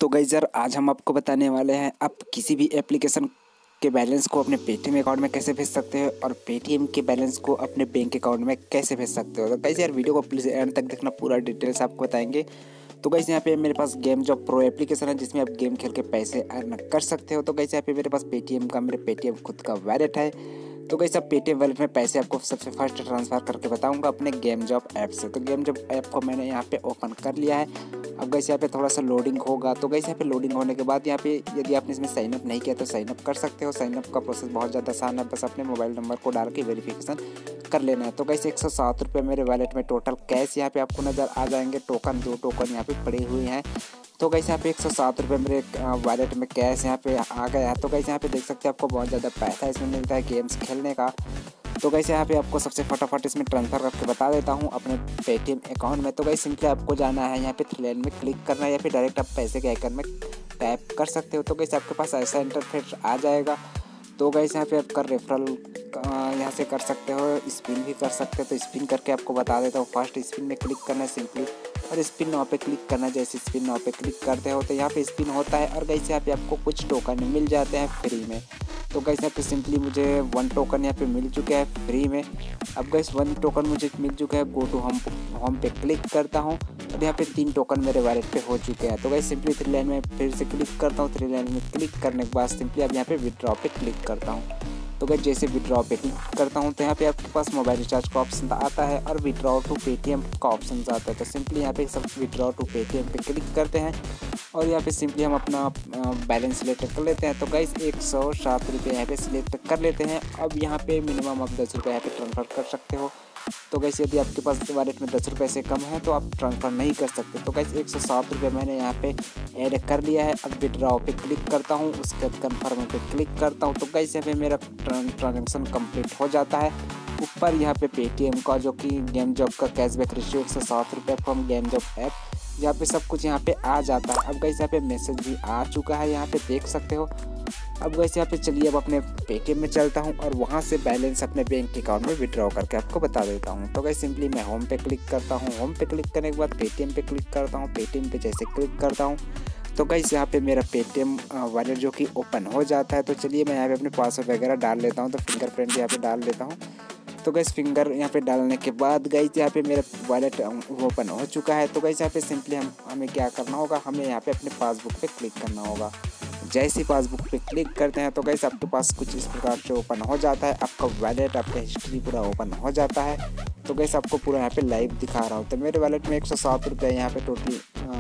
तो गाइस यार आज हम आपको बताने वाले हैं आप किसी भी एप्लीकेशन के बैलेंस को अपने पेटीएम अकाउंट में कैसे भेज सकते हो और पेटीएम के बैलेंस को अपने बैंक अकाउंट में कैसे भेज सकते हो। तो गाइस यार वीडियो को प्लीज़ एंड तक देखना, पूरा डिटेल्स आपको बताएंगे। तो गाइस यहाँ पे मेरे पास गेम जॉब प्रो एप्लीकेशन है जिसमें आप गेम खेल के पैसे अर्न कर सकते हो। तो गाइस यहाँ पे मेरे पास मेरे पेटीएम खुद का वैलेट है। तो गाइस अब पेटीएम वैलेट में पैसे आपको सबसे फर्स्ट ट्रांसफ़र करके बताऊंगा अपने गेम जॉब ऐप से। तो गेम जॉब ऐप को मैंने यहाँ पे ओपन कर लिया है। अब गाइस यहाँ पे थोड़ा सा लोडिंग होगा। तो गाइस यहाँ पे लोडिंग होने के बाद यहाँ पे यदि आपने इसमें साइन अप नहीं किया तो साइन अप कर सकते हो। साइन अप का प्रोसेस बहुत ज़्यादा आसान है, बस अपने मोबाइल नंबर को डाल के वेरिफिकेशन कर लेना है। तो गाइस 107 रुपये मेरे वैलेट में टोटल कैश यहाँ पे आपको नज़र आ जाएंगे। टोकन 2 टोकन यहाँ पे पड़े हुए हैं। तो गाइस यहाँ पे 107 रुपये मेरे वैलेट में कैश यहाँ पे आ गया है। तो गाइस यहाँ पे देख सकते हैं आपको बहुत ज़्यादा पैसा इसमें मिलता है गेम्स खेलने का। तो गाइस यहाँ पे आपको सबसे फटाफट इसमें ट्रांसफ़र करके बता देता हूँ अपने पेटीएम अकाउंट में। तो गाइस सिंपली आपको जाना है यहाँ पे 3 लाइन में क्लिक करना है या फिर डायरेक्ट आप पैसे के आइकन में टैप कर सकते हो। तो गाइस आपके पास ऐसा इंटरफेस आ जाएगा। तो गाइस यहाँ पे आपका रेफरल यहाँ से कर सकते हो, स्पिन भी कर सकते हो। तो स्पिन करके आपको बता देता हूँ। फर्स्ट स्पिन में क्लिक करना है सिंपली और स्पिन नाउ पे क्लिक करना। जैसे स्पिन नाउ पे क्लिक करते हो तो यहाँ पे स्पिन होता है और गाइस यहाँ पे आपको कुछ टोकन मिल जाते हैं फ्री में। तो गाइस यहाँ पे सिंपली मुझे 1 टोकन यहाँ पे मिल चुका है फ्री में। अब गाइस 1 टोकन मुझे मिल चुका है। गो टू होम पे क्लिक करता हूँ और यहाँ पे 3 टोकन मेरे वैलेट पे हो चुके हैं। तो गाइस सिंपली 3 लाइन में फिर से क्लिक करता हूँ। 3 लाइन में क्लिक करने के बाद सिंपली अब यहाँ पे विड्रॉ पे क्लिक करता हूँ। तो गाइस जैसे विड्रॉ पे क्लिक करता हूँ तो यहाँ पे आपके पास मोबाइल रिचार्ज का ऑप्शन आता है और विड्रॉ टू पेटीएम का ऑप्शन आता है। तो सिंपली यहाँ पे सब विड्रॉ टू पेटीएम पे क्लिक करते हैं और यहाँ पे सिंपली हम अपना बैलेंस सिलेक्ट कर लेते हैं। तो गाइस 107 रुपये यहाँ पे सिलेक्ट कर लेते हैं। अब यहाँ पे मिनिमम आप 10 रुपये यहाँ पे ट्रांसफ़र कर सकते हो। तो गाइस यदि आपके पास वॉलेट में 10 रुपये से कम है तो आप ट्रांसफ़र नहीं कर सकते। तो गाइस 107 रुपये मैंने यहाँ पे ऐड कर लिया है। अब विड्रॉ पे क्लिक करता हूँ, उसके बाद कन्फर्म पे क्लिक करता हूँ। तो गाइस यहाँ पे मेरा ट्रांजेक्शन कंप्लीट हो जाता है। ऊपर यहाँ पे पेटीएम का जो कि गेम जॉब का कैशबैक रेशियो 107 रुपये फ्रॉम गेम जॉब ऐप, यहाँ पे सब कुछ यहाँ पे आ जाता है। अब गाइस यहाँ पे मैसेज भी आ चुका है, यहाँ पे देख सकते हो। अब गाइस यहाँ पे चलिए अब अपने पेटीएम में चलता हूँ और वहाँ से बैलेंस अपने बैंक अकाउंट में विड्रॉ करके आपको बता देता हूँ। तो गाइस सिंपली मैं होम पे क्लिक करता हूँ। होम पे क्लिक करने के बाद पेटीएम पे क्लिक करता हूँ। पेटीएम पे जैसे क्लिक करता हूँ तो गाइस यहाँ पे मेरा पेटीएम वॉलेट जो कि ओपन हो जाता है। तो चलिए मैं यहाँ पे अपने पासवर्ड वगैरह डाल लेता हूँ। तो फिंगरप्रिंट यहाँ पे डाल लेता हूँ। तो गाइस फिंगर यहाँ पे डालने के बाद गाइस यहाँ पे मेरा वॉलेट ओपन हो चुका है। तो गाइस यहाँ पे सिंपली हमें क्या करना होगा, हमें यहाँ पे अपने पासबुक पे क्लिक करना होगा। जैसे ही पासबुक पे क्लिक करते हैं तो गाइस आपके पास कुछ इस प्रकार से ओपन हो जाता है। आपका वॉलेट, आपका हिस्ट्री पूरा ओपन हो जाता है। तो गाइस आपको पूरा यहाँ पे लाइव दिखा रहा हूँ। तो मेरे वॉलेट में 107 रुपये यहाँ पे टोटल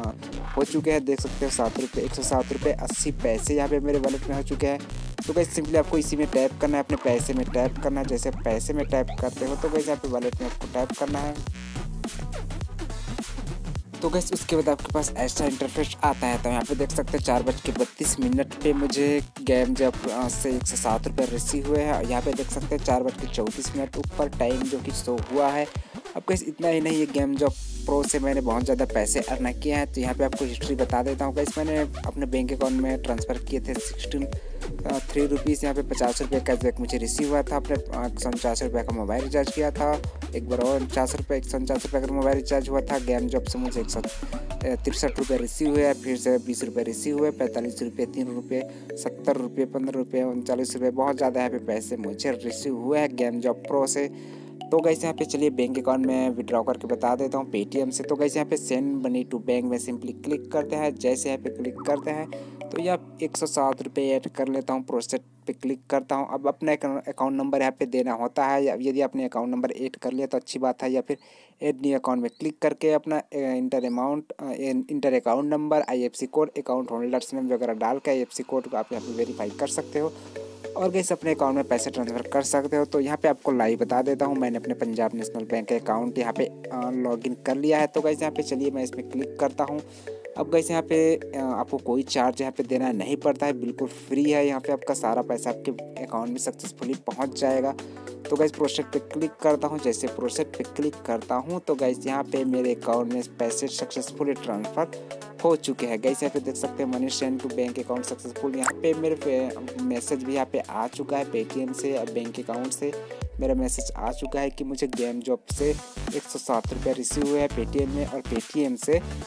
हो चुके हैं। देख सकते हो 107 रुपये 80 पैसे यहाँ पे मेरे वॉलेट में हो चुके हैं। तो गाइस सिंपली आपको इसी में टैप करना है, अपने पैसे में टैप करना है। जैसे पैसे में टैप करते हो तो गाइस यहाँ पे वॉलेट में आपको टैप करना है। तो गाइस उसके बाद आपके पास ऐसा इंटरफेस आता है। तो यहाँ पे देख सकते हैं 4:32 पे मुझे गेम जब से 107 रुपये रिसीव हुए हैं। यहाँ पे देख सकते हैं 4:34 ऊपर टाइम जो कि शो हुआ है। अब गाइस इतना ही नहीं, ये गेम जॉब प्रो से मैंने बहुत ज़्यादा पैसे अर्न किए हैं। तो यहाँ पे आपको हिस्ट्री बता देता हूँ। गाइस मैंने अपने बैंक अकाउंट में ट्रांसफ़र किए थे 3 रुपीज़। यहाँ पे 50 रुपये कैशबैक मुझे रिसीव हुआ था। अपने 149 रुपये का मोबाइल रिचार्ज किया था। एक बार और 149 रुपये का मोबाइल रिचार्ज हुआ था। गेम जॉब से मुझे 163 रुपये रिसीव हुए। फिर से 20 रुपये रिसीव हुए। 45 रुपये, 3 रुपये, 70 रुपये, 15 रुपये, 39 रुपये, बहुत ज़्यादा यहाँ पे पैसे मुझे रिसीव हुए हैं गेम जॉब प्रो से। तो गाइस यहाँ पे चलिए बैंक अकाउंट में विड्रॉ करके बता देता हूँ पेटीएम से। तो गाइस यहाँ पे सेंड मनी टू बैंक में सिंपली क्लिक करते हैं। जैसे यहाँ पे क्लिक करते हैं तो यहाँ 107 रुपये ऐड कर लेता हूँ। प्रोसेस पे क्लिक करता हूँ। अब अपना अकाउंट नंबर यहाँ पे देना होता है। यदि आपने अकाउंट नंबर ऐड कर लिया तो अच्छी बात है, या फिर ऐड न्यू अकाउंट में क्लिक करके अपना enter account number, IFSC code, account holders name वगैरह डाल के IFSC कोड को आप यहाँ पे वेरीफाई कर सकते हो और गाइस अपने अकाउंट में पैसे ट्रांसफ़र कर सकते हो। तो यहाँ पे आपको लाइव बता देता हूँ। मैंने अपने पंजाब नेशनल बैंक अकाउंट यहाँ पे लॉगिन कर लिया है। तो गाइस यहाँ पे चलिए मैं इसमें क्लिक करता हूँ। अब गाइस यहाँ पे आपको कोई चार्ज यहाँ पे देना नहीं पड़ता है, बिल्कुल फ्री है। यहाँ पे आपका सारा पैसा आपके अकाउंट में सक्सेसफुली पहुँच जाएगा। तो गाइस प्रोसेस पे क्लिक करता हूँ। जैसे प्रोसेस पे क्लिक करता हूँ तो गाइस यहाँ पे मेरे अकाउंट में पैसे सक्सेसफुली ट्रांसफ़र हो चुके हैं। गाइस यहाँ पे देख सकते हैं money send to bank account successful. यहाँ पे मेरे मैसेज भी यहाँ पे आ चुका है पेटीएम से, बैंक अकाउंट से मेरा मैसेज आ चुका है कि मुझे गेम जॉब से 107 रुपये रिसीव हुए हैं पेटीएम में और पेटीएम से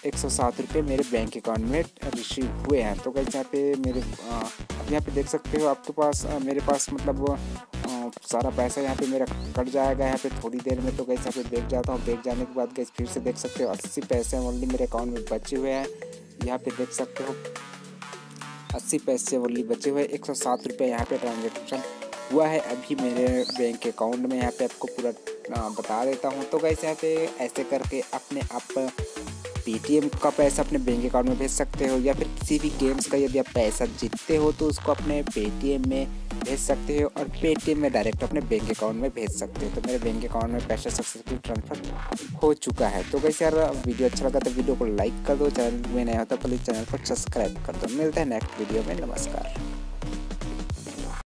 107 मेरे बैंक अकाउंट में रिसीव हुए हैं। तो गाइस यहाँ पे मेरे अब यहाँ पे देख सकते हो आपके पास मेरे पास मतलब सारा पैसा यहाँ पे मेरा कट जाएगा यहाँ पे थोड़ी देर में। तो गाइस यहाँ पे बैग जाता हूँ, बैग जाने के बाद गाइस फिर से देख सकते हो 80 पैसे ओनली मेरे अकाउंट में बचे हुए हैं। यहाँ पे देख सकते हो 80 पैसे ओनली बचे हुए, 107 यहाँ पे ट्रांजेक्शन हुआ है अभी मेरे बैंक अकाउंट में। यहाँ पे आपको पूरा बता देता हूँ। तो गाइस यहाँ पे ऐसे करके अपने आप पेटीएम का पैसा अपने बैंक अकाउंट में भेज सकते हो, या फिर किसी भी गेम्स का यदि आप पैसा जीतते हो तो उसको अपने पेटीएम में भेज सकते हो और पेटीएम में डायरेक्ट अपने बैंक अकाउंट में भेज सकते हो। तो मेरे बैंक अकाउंट में पैसा सक्सेसफुल ट्रांसफर हो चुका है। तो गाइस यार वीडियो अच्छा लगा तो वीडियो को लाइक कर दो, चैनल में नया हो तो प्लीज़ चैनल को सब्सक्राइब कर दो। मिलते हैं नेक्स्ट वीडियो में, नमस्कार।